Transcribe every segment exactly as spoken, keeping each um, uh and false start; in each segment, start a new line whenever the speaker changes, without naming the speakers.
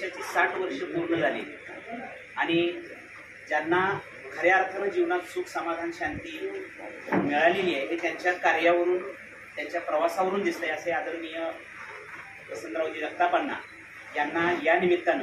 आयुष्याची साठ वर्ष पूर्ण झाली आणि ज्यांना खऱ्या अर्थानं जीवनात सुख समाधान शांती मिळालेली आहे हे त्यांच्या कार्यावरून त्यांच्या प्रवासावरून दिसतंय असे आदरणीय वसंतरावजी जगतापांना यांना या निमित्तानं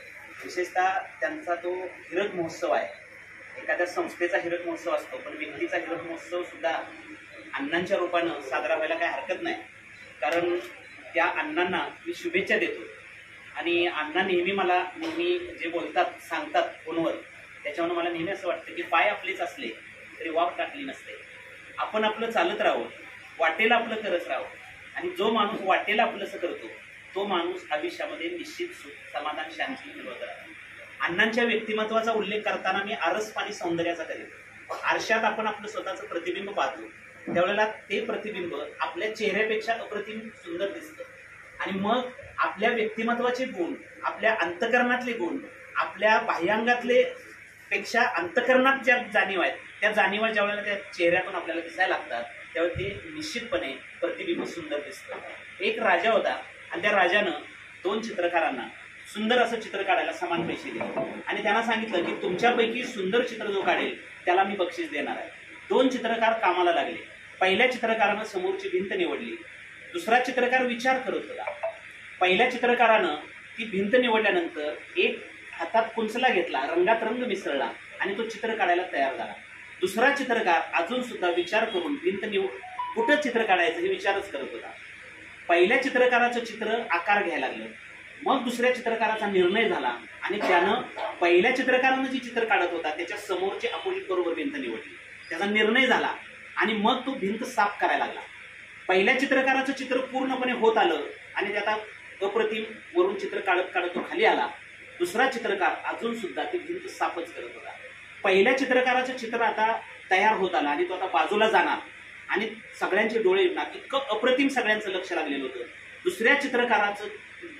विशेषतः त्यांचा तो हिरक महोत्सव आहे. एखाद्या संस्थेचा हिरक महोत्सव असतो पण व्यक्तीचा हिरक महोत्सव सुद्धा अण्णांच्या रूपानं साजरा व्हायला काही हरकत नाही. कारण त्या अण्णांना मी शुभेच्छा देतो आणि अण्णा नेहमी मला नेहमी जे बोलतात सांगतात फोनवर त्याच्यावर मला नेहमी असं वाटतं की पाय आपलेच असले तरी वाफ टाकली नसते. आपण आपलं चालत राहावं, वाटेला आपलं करत राहावं आणि जो माणूस वाटेला आपलंसं करतो तो माणूस आयुष्यामध्ये निश्चित सुख समाधान शांती मिळवत राहतो. अण्णांच्या व्यक्तिमत्वाचा उल्लेख करताना मी आरस पाणी सौंदर्याचा करेन. आरशात आपण आपलं स्वतःचं प्रतिबिंब पाहतो त्यावेळेला ते प्रतिबिंब आपल्या चेहऱ्यापेक्षा अप्रतिम सुंदर दिसतं आणि मग आपल्या व्यक्तिमत्वाचे गुण आपल्या अंतकरणातले गुण आपल्या बाह्यांगातले पेक्षा अंतकरणात ज्या जाणीव आहेत त्या जाणीवा ज्या वेळेला त्या चेहऱ्यातून आपल्याला दिसायला लागतात त्यावेळी ते निश्चितपणे प्रतिबिंब सुंदर दिसतं. एक राजा होता आणि त्या राजानं दोन चित्रकारांना सुंदर असं चित्र काढायला समान पैसे दिले आणि त्यांना सांगितलं की तुमच्यापैकी सुंदर चित्र जो काढेल त्याला मी बक्षीस देणार आहे. दोन चित्रकार कामाला लागले. पहिल्या चित्रकारानं समोरची भिंत निवडली. दुसरा चित्रकार विचार करत होता. पहिल्या चित्रकारानं ती भिंत निवडल्यानंतर एक हातात कुंचला घेतला, रंगात रंग मिसळला आणि तो चित्र काढायला तयार झाला. दुसरा चित्रकार अजून सुद्धा विचार करून भिंत निवड कुठं चित्र काढायचं हे विचारच करत होता. पहिल्या चित्रकाराचं चित्र आकार घ्यायला लागलं. मग दुसऱ्या चित्रकाराचा निर्णय झाला आणि त्यानं पहिल्या चित्रकारानं जी चित्र काढत होता त्याच्या समोरचे अपोजिट बरोबर भिंत निवडली. त्याचा निर्णय झाला आणि मग तो भिंत साफ करायला लागला. पहिल्या चित्रकाराचं चित्र पूर्णपणे होत आलं आणि त्याचा अप्रतिम वरून चित्र काढत काढत तो खाली आला. दुसरा चित्रकार अजून सुद्धा ती भिंत साफच करत होता. पहिल्या चित्रकाराचं चित्र आता तयार होत आलं आणि तो आता बाजूला जाणार आणि सगळ्यांचे डोळे इतकं अप्रतिम सगळ्यांचं लक्ष लागलेलं होतं. दुसऱ्या चित्रकाराचं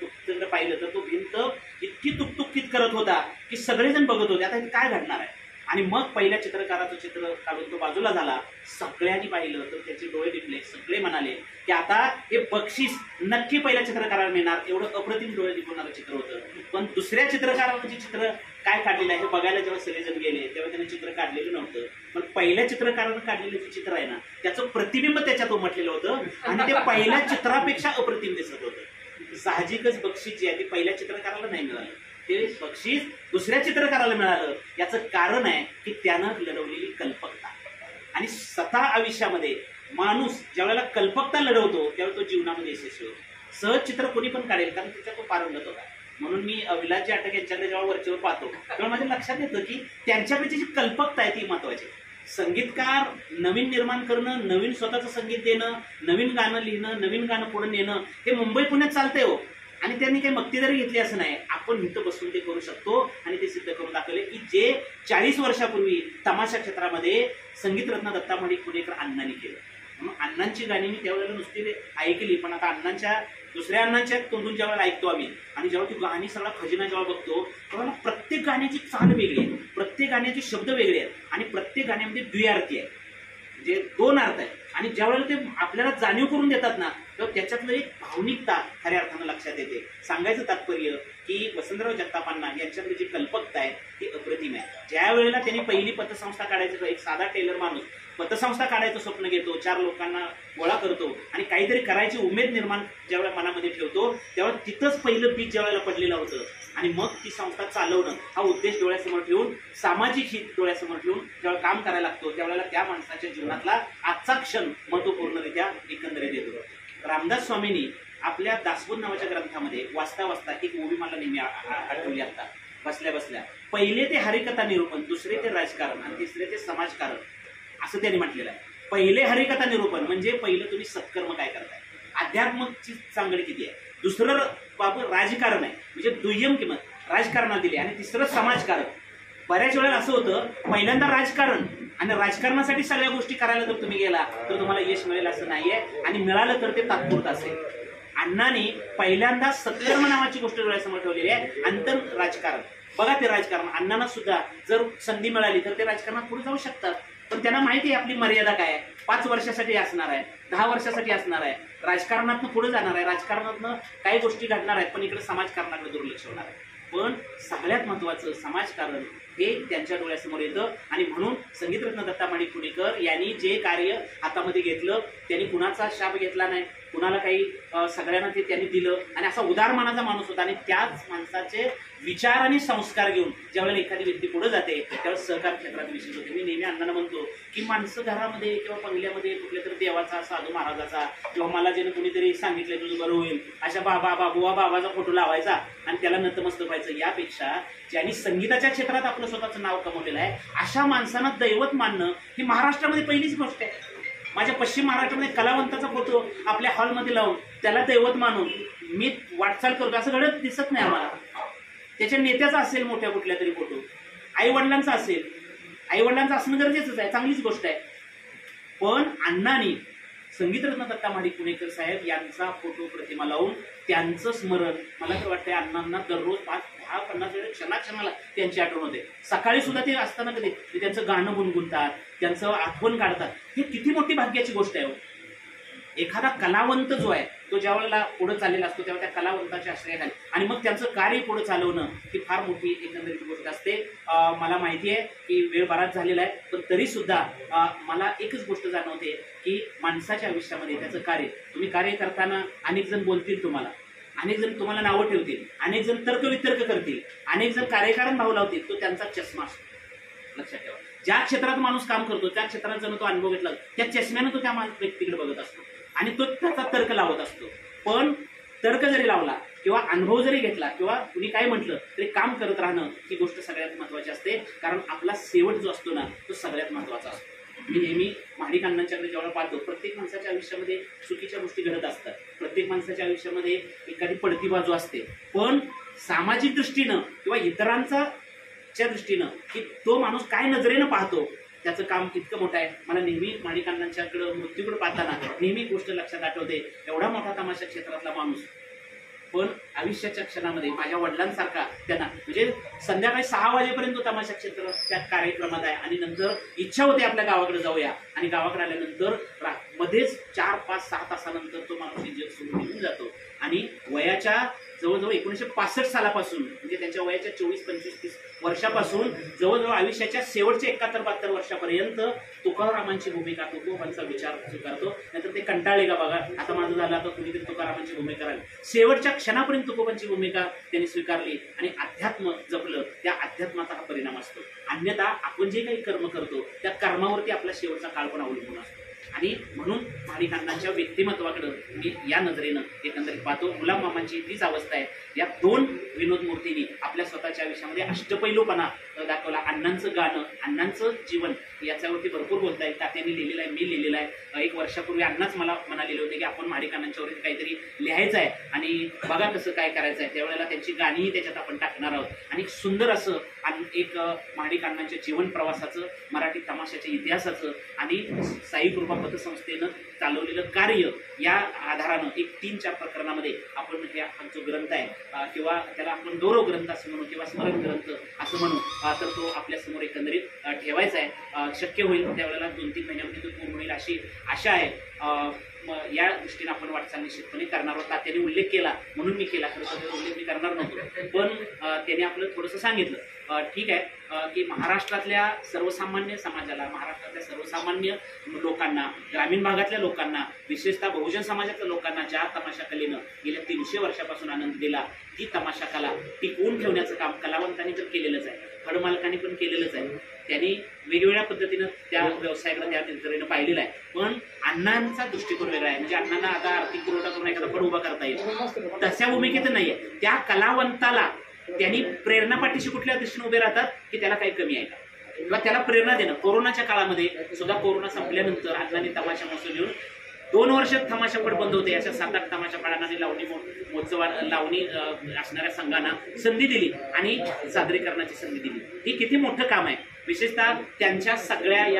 पाहिलं तर तो भिंत इतकी तुकतुकीत करत होता की सगळेजण बघत होते आता काय घडणार आहे. आणि मग पहिल्या चित्रकाराचं चित्र काढून तो बाजूला झाला. सगळ्यांनी पाहिलं तर त्याचे डोळे दिपले. सगळे म्हणाले की आता हे बक्षीस नक्की पहिल्या चित्रकाराला मिळणार. एवढं अप्रतिम डोळे दिपवणारं चित्र होतं. पण दुसऱ्या चित्रकारानं जे चित्र काय काढलेलं आहे हे बघायला जेव्हा सगळेजण गेले तेव्हा त्याने चित्र काढलेलं नव्हतं. पण पहिल्या चित्रकारानं काढलेलं जे चित्र आहे ना त्याचं प्रतिबिंब त्याच्यात उमटलेलं होतं आणि ते पहिल्या चित्रापेक्षा अप्रतिम दिसत होतं. साहजिकच बक्षीस जे आहे ते पहिल्या चित्रकाराला नाही मिळालं. ते बक्षीस दुसऱ्या चित्रकाराला मिळालं. याचं कारण आहे की त्यानं लढवलेली कल्पकता. आणि स्वतः आयुष्यामध्ये माणूस ज्यावेळेला कल्पकता लढवतो त्यावेळी तो जीवनामध्ये यशस्वी होतो. सहज चित्र कोणी पण काढेल कारण त्याच्यात तो पारंगत होता. म्हणून मी विलासजी अटक यांच्याकडे जेव्हा वरचेवर पाहतो तेव्हा माझ्या लक्षात येतं की त्यांच्याकडची जी कल्पकता आहे ती महत्वाची. संगीतकार नवीन निर्माण करणं, नवीन स्वतःचं संगीत देणं, नवीन गाणं लिहिणं, नवीन गाणं पुढे नेणं हे मुंबई पुण्यात चालतंय हो. आणि त्यांनी काही मक्तेदारी घेतली असं नाही. आपण इथं बसून ते करू शकतो आणि ते सिद्ध करून दाखवले की जे चाळीस वर्षापूर्वी तमाशा क्षेत्रामध्ये संगीतरत्न दत्ता माणिक पुणेकर अण्णांनी केलं. म्हणून अण्णांची गाणी मी त्यावेळेला नुसती ऐकली पण आता अण्णांच्या दुसऱ्या अण्णांच्या तोंडून ज्यावेळेला ऐकतो आम्ही आणि जेव्हा ती गाणी सगळा खजिना जेव्हा बघतो तेव्हा प्रत्येक गाण्याची चाल वेगळी आहे, प्रत्येक गाण्याचे शब्द वेगळे आहेत आणि प्रत्येक गाण्यामध्ये द्विअर्थी आहे म्हणजे दोन अर्थ आहेत. आणि ज्यावेळेला ते आपल्याला जाणीव करून देतात ना तेव्हा त्याच्यातलं एक भावनिकता खऱ्या अर्थानं लक्षात येते. सांगायचं तात्पर्य की वसंतराव जगतापांना यांच्याकडे जी कल्पकता आहे ती अप्रतिम आहे. ज्या वेळेला त्यांनी पहिली पतसंस्था काढायचं, एक साधा टेलर माणूस पतसंस्था काढायचं स्वप्न घेतो, चार लोकांना गोळा करतो आणि काहीतरी करायची उमेद निर्माण ज्यावेळेला मनामध्ये ठेवतो त्यावेळेला तिथंच पहिलं बीज ज्यावेळेला पडलेलं होतं. आणि मग ती संस्था चालवणं हा उद्देश डोळ्यासमोर ठेवून सामाजिक हित डोळ्यासमोर ठेवून ज्यावेळेला काम करायला लागतो त्यावेळेला त्या माणसाच्या जीवनातला आजचा क्षण महत्वपूर्णरित्या एकंदरीत येतो. रामदास स्वामींनी आपल्या दासबोध नावाच्या ग्रंथामध्ये वाचता वाचता एक ओवी मला नेहमी आठवली आता बसल्या बसल्या. पहिले ते हरिकथा निरूपण, दुसरे ते राजकारण आणि तिसरे ते समाजकारण असं त्यांनी म्हटलेलं आहे. पहिले हरिकथा निरूपण म्हणजे पहिलं तुम्ही सत्कर्म काय करताय, अध्यात्मची सांगड किती आहे. दुसरं बाबू राजकारण आहे म्हणजे दुय्यम किंमत राजकारणाला दिली आणि तिसरं समाजकारण. बऱ्याच वेळेला असं होतं पहिल्यांदा राजकारण आणि राजकारणासाठी सगळ्या गोष्टी करायला जर तुम्ही गेला तर तुम्हाला यश मिळेल असं नाहीये आणि मिळालं तर ते तात्पुरतं असेल. अण्णांनी पहिल्यांदा सत्कर्म नावाची गोष्ट डोळ्यासमोर ठेवलेली आहे, अंतर राजकारण. बघा ते राजकारण अण्णांना सुद्धा जर संधी मिळाली तर ते राजकारणात पुढे जाऊ शकतात पण त्यांना माहिती आहे आपली मर्यादा काय आहे. पाच वर्षासाठी असणार आहे, दहा वर्षासाठी असणार आहे, राजकारणातनं पुढे जाणार आहे, राजकारणातनं काही गोष्टी घडणार आहेत पण इकडे समाजकारणाकडे दुर्लक्ष होणार आहे. पण सगळ्यात महत्त्वाचं समाजकारण हे त्यांच्या डोळ्यासमोर येतं. आणि म्हणून संगीतरत्न दत्ता माणिक पुणेकर यांनी जे कार्य हातामध्ये घेतलं त्यांनी कुणाचा शाप घेतला नाही, कुणाला काही सगळ्यांना ते त्यांनी दिलं आणि असा उदार मनाचा माणूस होता. आणि त्याच माणसाचे विचार आणि संस्कार घेऊन ज्यावेळेला एखादी व्यक्ती पुढे जाते त्यावेळेस सहकार क्षेत्रात विशेष होते. मी नेहमी अण्णांना म्हणतो की माणसं घरामध्ये किंवा बंगल्यामध्ये कुठल्या तरी देवाचा, साधू महाराजाचा किंवा मला ज्याने कुणीतरी सांगितलं तुझं बरं होईल अशा बाबा बाबुवा बाबाचा फोटो लावायचा आणि त्याला नतमस्तक व्हायचं, यापेक्षा ज्यांनी संगीताच्या क्षेत्रात आपलं स्वतःचं नाव कमवलेलं आहे अशा माणसांना दैवत मानणं ही महाराष्ट्रामध्ये पहिलीच गोष्ट आहे. माझ्या पश्चिम महाराष्ट्रामध्ये कलावंताचा फोटो आपल्या हॉलमध्ये लावून त्याला दैवत मानून मी वाटचाल करतो असं घडत दिसत नाही आम्हाला. त्याच्या नेत्याचा असेल मोठ्या कुठल्या तरी फोटो, आई वडिलांचा असेल, आई वडिलांचं असणं गरजेचंच आहे, चांगलीच गोष्ट आहे. पण अण्णांनी संगीतरत्न दत्ता माणिक पुणेकर साहेब यांचा फोटो प्रतिमा लावून त्यांचं स्मरण, मला तर वाटतंय अण्णांना दररोज पाच दहा पन्नास वेळा क्षणाक्षणाला त्यांची आठवण होते. सकाळी सुद्धा ते असताना कधी ते त्यांचं गाणं गुणगुणतात, त्यांचं आठवण काढतात. ही किती मोठी भाग्याची गोष्ट आहे. एखादा कलावंत जो आहे तो ज्या वेळेला पुढे चाललेला असतो तेव्हा त्या कलावंताच्या आश्रयाखाली आणि मग त्यांचं कार्य पुढे चालवणं ही फार मोठी एकंदरीत गोष्ट असते. मला माहिती आहे की वेळ बराच झालेला आहे, पण तरी सुद्धा मला एकच गोष्ट जाणवते की माणसाच्या आयुष्यामध्ये त्याचं कार्य, तुम्ही कार्य करताना अनेक जण बोलतील तुम्हाला, अनेक जण तुम्हाला नावं ठेवतील, अनेक जण तर्कवितर्क करतील, अनेक जण कार्यकारण भाव लावतील, तो त्यांचा चष्मा असतो. लक्षात ठेवा, ज्या क्षेत्रात माणूस काम करतो त्या क्षेत्रात जर तो अनुभव घेतला त्या चष्म्यानं तो त्या व्यक्तीकडे बघत असतो आणि तो त्याचा तर्क लावत असतो. पण तर्क जरी लावला किंवा अनुभव जरी घेतला किंवा कुणी काय म्हटलं तरी काम करत राहणं ही गोष्ट सगळ्यात महत्वाची असते. कारण आपला शेवट जो असतो ना तो सगळ्यात महत्वाचा असतो. मी नेहमी माणिक अण्णांच्याकडे जेव्हा पाहतो, प्रत्येक माणसाच्या आयुष्यामध्ये चुकीच्या गोष्टी घडत असतात, प्रत्येक माणसाच्या आयुष्यामध्ये एखादी पडती बाजू असते, पण सामाजिक दृष्टीनं किंवा इतरांचा च्या दृष्टीनं की तो माणूस काय नजरेनं पाहतो त्याचं काम कितकं मोठं आहे. मला नेहमी माणिक अण्णांच्याकडे मृत्यूकडे पाहताना नेहमी गोष्ट लक्षात आठवते. एवढा मोठा तमाशा क्षेत्रातला माणूस पण आयुष्याच्या क्षणामध्ये माझ्या वडिलांसारखा त्यांना म्हणजे संध्याकाळी सहा वाजेपर्यंत तो तमाशा क्षेत्र त्या कार्यक्रमात आहे आणि नंतर इच्छा होते आपल्या गावाकडे जाऊया आणि गावाकडे आल्यानंतर मध्येच चार पाच सहा तासानंतर तो माणूस जग सोडून निघून जातो. आणि वयाच्या जवळजवळ एकोणीसशे पासष्ट सालापासून म्हणजे त्यांच्या वयाच्या चोवीस पंचवीस तीस वर्षापासून जवळजवळ आयुष्याच्या शेवटच्या एकाहत्तर बहात्तर वर्षापर्यंत तुकारामांची भूमिका, तुकोबांचा विचार स्वीकारतो. नंतर ते कंटाळले का बघा आता माझं झालं, आता कुणीतरी तुकारामांची भूमिका राहिली. शेवटच्या क्षणापर्यंत तुकोबांची भूमिका त्यांनी स्वीकारली आणि अध्यात्म जपलं. त्या अध्यात्माचा हा परिणाम असतो. अन्यथा आपण जे काही कर्म करतो त्या कर्मावरती आपला शेवटचा काळ पण अवलंबून असतो. आणि म्हणून माणिक अण्णांच्या व्यक्तिमत्वाकडे मी या नजरेनं एकंदरीत पाहतो. गुलाम मामांची तीच अवस्था आहे. या दोन विनोद मूर्तींनी आपल्या स्वतःच्या आयुष्यामध्ये अष्टपैलूपणा दाखवला. अण्णांचं गाणं, अण्णांचं जीवन याच्यावरती भरपूर बोलता येईल. तात्यांनी लिहिलेलं आहे, मी लिहिलेलं आहे. एक वर्षापूर्वी अण्णाच मला म्हणालेले होते की आपण माणिक अण्णांच्यावरती काहीतरी लिहायचं आहे आणि बघा कसं काय करायचं आहे. त्यावेळेला त्यांची गाणीही त्याच्यात आपण टाकणार आहोत. आणि सुंदर असं एक माणिक अण्णांच्या जीवन प्रवासाचं, मराठी तमाशाच्या इतिहासाचं आणि साई कृपा पतसंस्थेनं चालवलेलं कार्य या आधारानं एक तीन चार प्रकरणामध्ये आपण हे जो ग्रंथ आहे किंवा त्याला आपण गौरव ग्रंथ असं म्हणू किंवा स्मरण ग्रंथ असं म्हणू तर तो आपल्या समोर एकंदरीत ठेवायचा आहे. शक्य होईल त्यावेळेला दोन तीन महिन्यामध्ये तो पूर्ण होईल अशी आशा आहे. या दृष्टीने आपण वाटचाल निश्चितपणे करणार आहोत. त्यांनी उल्लेख केला म्हणून मी केला, खरं तर उल्लेख मी करणार नव्हतो, पण त्याने आपलं थोडंसं सांगितलं. ठीक आहे की महाराष्ट्रातल्या सर्वसामान्य समाजाला, महाराष्ट्रातल्या सर्वसामान्य लोकांना, ग्रामीण भागातल्या लोकांना, विशेषतः बहुजन समाजातल्या लोकांना ज्या तमाशा कलेनं गेल्या तीनशे वर्षापासून आनंद दिला ती तमाशा कला टिकवून ठेवण्याचं काम कलावंतांनी तर केलेलंच आहे, फळमालकांनी पण केलेलंच आहे. त्यांनी वेगवेगळ्या पद्धतीनं त्या व्यवसायाकडे त्या नजरेनं पाहिलेलं आहे. पण अण्णांचा दृष्टिकोन वेगळा आहे. म्हणजे अण्णांना आता आर्थिक पुरवठा करून एखादा फळ उभा करता येईल तशा भूमिकेत नाहीये. त्या कलावंताला त्यांनी प्रेरणा पाठीशी कुठल्या दृष्टीने उभे राहतात की त्याला काही कमी आहे का किंवा त्याला प्रेरणा देणं. कोरोनाच्या काळामध्ये सुद्धा कोरोना संपल्यानंतर अण्णांनी तमाशा महोत्सव घेऊन दोन वर्ष तमाशापड बंद होते. अशा सात आठ तमाशापडांना लावणी महोत्सव लावणी असणाऱ्या संघांना संधी दिली आणि सादरीकरणाची संधी दिली. ही किती मोठं काम आहे. विशेषतः त्यांच्या सगळ्या या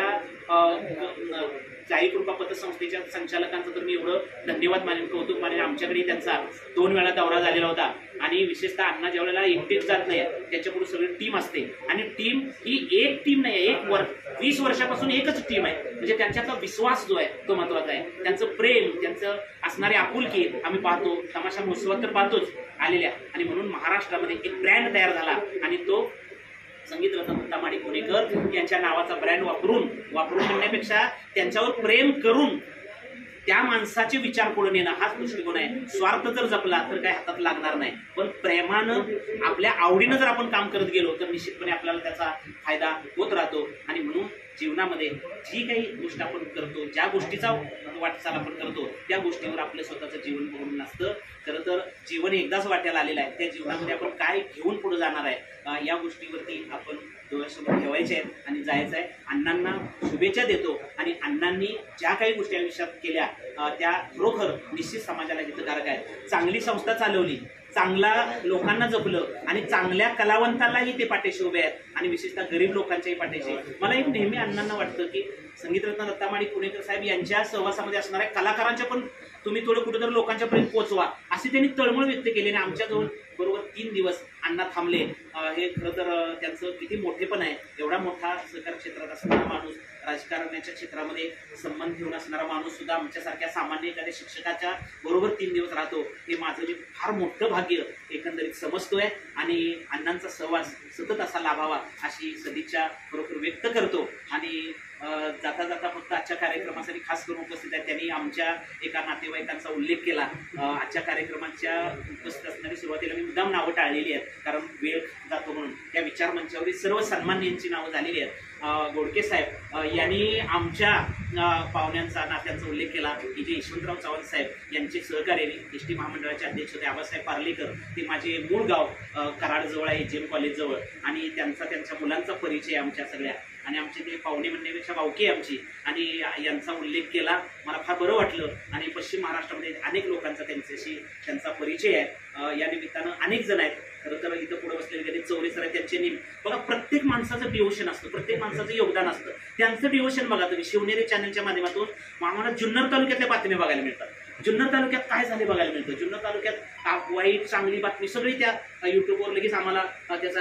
जाई कृपा पतसंस्थेच्या संचालकांचं तर मी एवढं धन्यवाद मानेन, कौतुक मानेन. आमच्याकडे त्यांचा दोन वेळा दौरा झालेला होता आणि विशेषतः अण्णा ज्या वेळेला एकटेच जात नाही त्याच्यापुढे सगळी टीम असते आणि टीम ही एक टीम नाही, एक वर्ष वीस वर्षापासून एकच टीम आहे. म्हणजे त्यांच्यातला विश्वास जो आहे तो महत्वाचा आहे. त्यांचं प्रेम, त्यांचं असणारे आपुलकी आम्ही पाहतो, तमाशा महोत्सवात तर पाहतोच आलेल्या. आणि म्हणून महाराष्ट्रामध्ये एक ब्रँड तयार झाला आणि तो संगीत रत्न दत्तामाडी पुणेकर यांच्या नावाचा ब्रँड वापरून वापरून म्हणण्यापेक्षा त्यांच्यावर प्रेम करून त्या माणसाचे विचार पुढे नेणं हाच दृष्टिकोन आहे. स्वार्थ जर जपला तर काही हातात लागणार नाही, पण प्रेमानं आपल्या आवडीनं जर आपण काम करत गेलो तर निश्चितपणे आपल्याला त्याचा फायदा होत राहतो. आणि म्हणून जीवनामध्ये जी काही गोष्ट आपण करतो, ज्या गोष्टीचा वाटचाल आपण करतो त्या गोष्टीवर आपलं स्वतःचं जीवन बघून नसतं. खरं तर जीवन एकदाच वाट्याला आलेलं आहे, त्या जीवनामध्ये आपण काय घेऊन पुढे जाणार आहे या गोष्टीवरती आपण डोळ्यासमोर ठेवायचे आहेत आणि जायचं आहे. अण्णांना शुभेच्छा देतो आणि अण्णांनी ज्या काही गोष्टी आयुष्यात केल्या त्या खरोखर निश्चित समाजाला हितकारक आहेत. चांगली संस्था चालवली, चांगला लोकांना जपलं आणि चांगल्या कलावंतालाही ते पाठीशी उभे आहेत आणि विशेषतः गरीब लोकांच्याही पाठीशी. मला एक नेहमी अण्णांना वाटतं की संगीतरत्न दत्तामाडी पुणेकर साहेब यांच्या सहवासामध्ये असणाऱ्या कलाकारांच्या पण तुम्ही थोडं कुठेतरी लोकांच्यापर्यंत पोहोचवा अशी त्यांनी तळमळ व्यक्त केली. आणि आमच्याजवळ बरोबर तीन दिवस अण्णा थांबले. हे खरं तर त्यांचं किती मोठेपण आहे. एवढा मोठा सहकार क्षेत्रात असणारा माणूस, राजकारणाच्या क्षेत्रामध्ये संबंध घेऊन असणारा माणूस सुद्धा आमच्यासारख्या सामान्य एखाद्या शिक्षकाच्या बरोबर तीन दिवस राहतो हे माझं मी फार मोठं भाग्य एकंदरीत समजतोय. आणि अण्णांचा सहवास सतत असा लाभावा अशी सदिच्छा खरोखर व्यक्त करतो. आणि जाता जाता फक्त आजच्या कार्यक्रमासाठी खास करून उपस्थित आहेत त्यांनी आमच्या एका नातेवाईकांचा उल्लेख केला. आजच्या कार्यक्रमाच्या उपस्थित असणारी सुरुवातीला मी मुद्दाम नावं टाळलेली आहेत कारण वेळ जातो म्हणून. त्या विचार मंचावरील सर्व सन्मान्यांची नावं झालेली आहेत. गोडके साहेब यांनी आमच्या पाहुण्यांचा नात्यांचा उल्लेख केला की जे यशवंतराव चव्हाण साहेब यांचे सहकार्याने एस टी महामंडळाचे अध्यक्ष होते आबासाहेब पार्लेकर. ते माझे मूळ गाव कराडजवळ आहे, जे एम कॉलेजजवळ. आणि त्यांचा त्यांच्या मुलांचा परिचय आमच्या सगळ्या आणि आमचे ते पाहुणे म्हणण्यापेक्षा भावकी आमची. आणि यांचा उल्लेख केला, मला फार बरं वाटलं. आणि पश्चिम महाराष्ट्रामध्ये अनेक लोकांचा त्यांच्याशी त्यांचा परिचय आहे. या निमित्तानं अनेक जण आहेत. खरं तर इथं पुढे बसलेले गणित चौरे सर आहेत, त्यांचे नेम बघा. प्रत्येक माणसाचं डिवोशन असतं, प्रत्येक माणसाचं योगदान असतं. त्यांचं डिवोशन बघा तुम्ही शिवनेरी चॅनलच्या माध्यमातून आम्हाला जुन्नर तालुक्यातल्या बातम्या बघायला मिळतात. जुन्नर तालुक्यात काय झाले बघायला मिळतं. जुन्नर तालुक्यात वाईट चांगली बातमी सगळी त्या युट्यूबवर लगेच आम्हाला त्याचा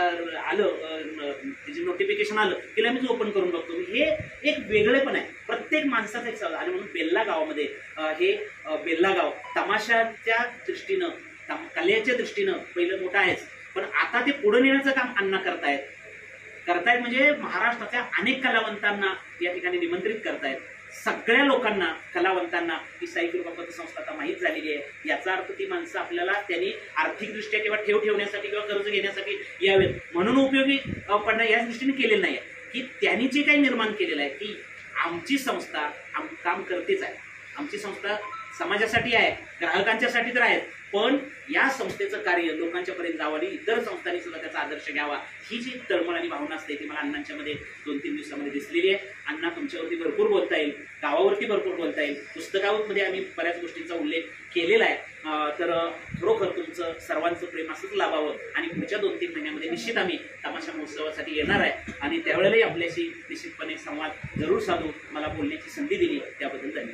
आलं, त्याची नोटिफिकेशन आलं की लगेच ओपन करून बघतो. हे एक वेगळेपण आहे प्रत्येक माणसाचं एक. आणि म्हणून बेल्ला गावामध्ये हे बेल्ला गाव तमाशाच्या दृष्टीनं, कलेच्या दृष्टीनं पहिलं मोठं आहेच, पण आता ते पुढे नेण्याचं काम अण्णा करतायत करतायत म्हणजे महाराष्ट्राच्या अनेक कलावंतांना या ठिकाणी निमंत्रित करतायत. सगळ्या लोकांना, कलावंतांना ही साई कृपा पतसंस्था आता माहीत झालेली आहे. याचा अर्थ ती माणसं आपल्याला त्यांनी आर्थिकदृष्ट्या किंवा ठेव ठेवण्यासाठी किंवा कर्ज घेण्यासाठी यावेत म्हणून उपयोगी पडणं याच दृष्टीने केलेलं नाही आहे की त्यांनी जे काही निर्माण केलेलं आहे की आमची संस्था आम काम करतेच आहे. आमची संस्था समाजासाठी आहे, ग्राहकांच्यासाठी तर आहेत, पण या संस्थेचं कार्य लोकांच्या पर्यंत जावं आणि इतर संस्थांनी सुद्धा त्याचा आदर्श घ्यावा ही जी तळमळ आणि भावना असते ती मला अण्णांच्या मध्ये दोन तीन दिवसामध्ये दिसलेली आहे. अण्णा तुमच्यावरती भरपूर बोलता येईल, गावावरती भरपूर बोलता येईल. पुस्तकामध्ये आम्ही बऱ्याच गोष्टींचा उल्लेख केलेला आहे. तर खरोखर तुमचं सर्वांचं प्रेम असंच लाभावं आणि पुढच्या दोन तीन महिन्यामध्ये निश्चित आम्ही तमाशा महोत्सवासाठी येणार आहे आणि त्यावेळेलाही आपल्याशी निश्चितपणे संवाद जरूर साधू. मला बोलण्याची संधी दिली त्याबद्दल धन्यवाद.